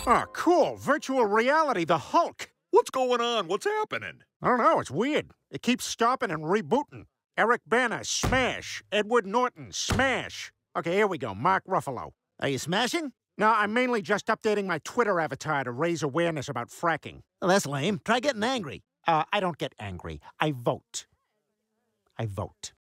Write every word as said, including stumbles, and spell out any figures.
Oh, cool. Virtual reality, the Hulk. What's going on? What's happening? I don't know. It's weird. It keeps stopping and rebooting. Eric Bana, smash. Edward Norton, smash. Okay, here we go. Mark Ruffalo. Are you smashing? No, I'm mainly just updating my Twitter avatar to raise awareness about fracking. Well, that's lame. Try getting angry. Uh, I don't get angry. I vote. I vote.